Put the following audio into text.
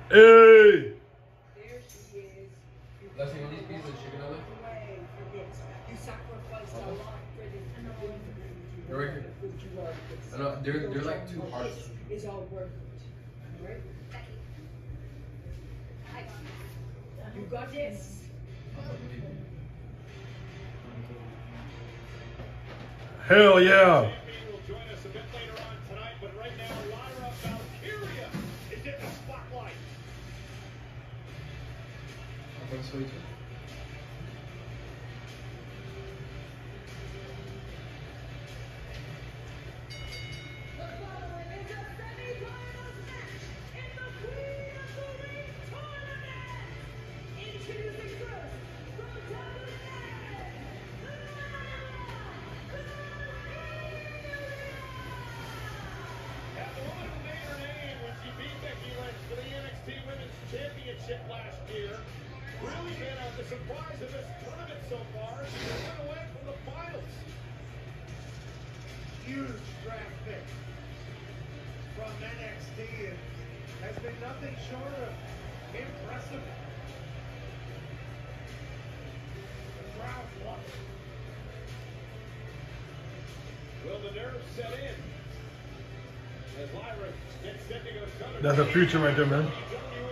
Hey! There she is. Leslie, one of these pieces of chicken over there? You sacrificed a lot for this. They're right here. I know, they're like 2 hearts. It's all worth it. Right? You got this. Hell yeah! will join us a bit later on tonight, but right now, Lyra Valkyria is in the spotlight. Okay, sweet. Championship last year. Really been the surprise of this tournament so far. She went away from the finals. Huge draft pick from NXT and has been nothing short of impressive. The crowd loves it. Will the nerves set in? As Lyra gets set to go. That's a future right there, man. WWE